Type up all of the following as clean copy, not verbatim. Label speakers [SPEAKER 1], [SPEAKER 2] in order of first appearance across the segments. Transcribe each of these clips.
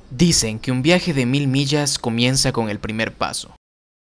[SPEAKER 1] Dicen que un viaje de 1000 millas comienza con el primer paso.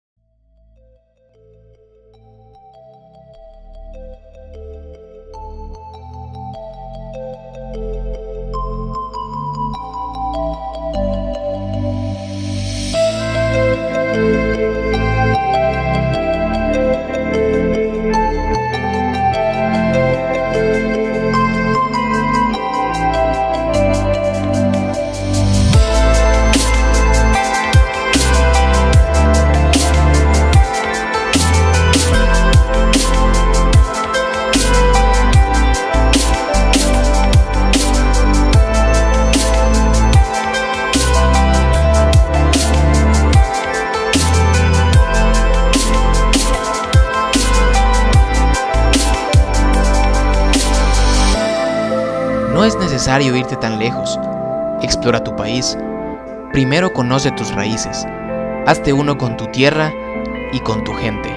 [SPEAKER 1] No es necesario irte tan lejos. Explora tu país. Primero conoce tus raíces. Hazte uno con tu tierra y con tu gente.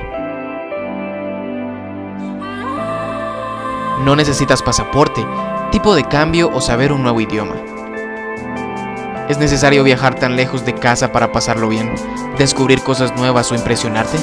[SPEAKER 1] No necesitas pasaporte, tipo de cambio o saber un nuevo idioma. ¿Es necesario viajar tan lejos de casa para pasarlo bien, descubrir cosas nuevas o impresionarte?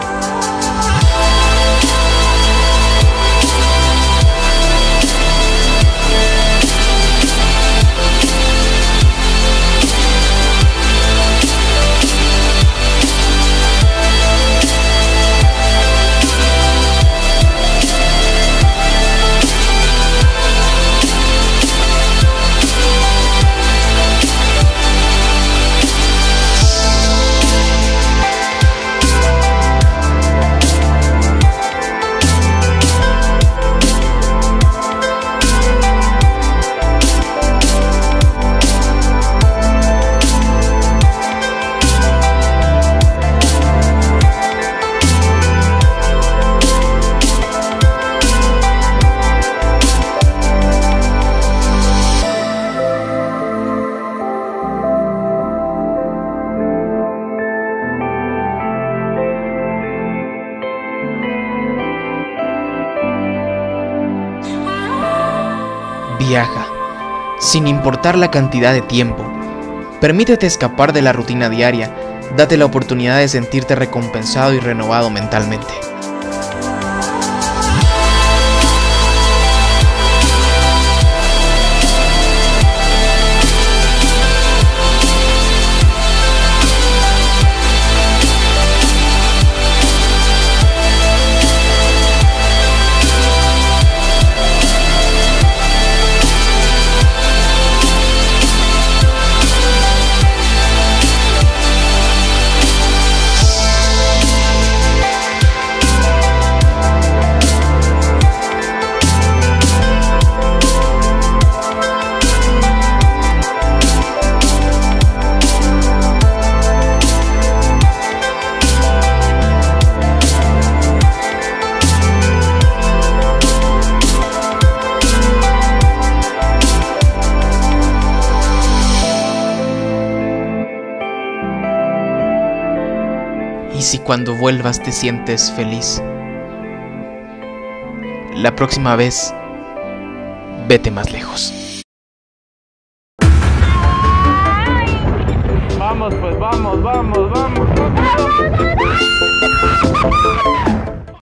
[SPEAKER 1] Viaja, sin importar la cantidad de tiempo. Permítete escapar de la rutina diaria. Date la oportunidad de sentirte recompensado y renovado mentalmente. ¿Y si cuando vuelvas te sientes feliz? La próxima vez, vete más lejos.
[SPEAKER 2] Vamos, pues vamos.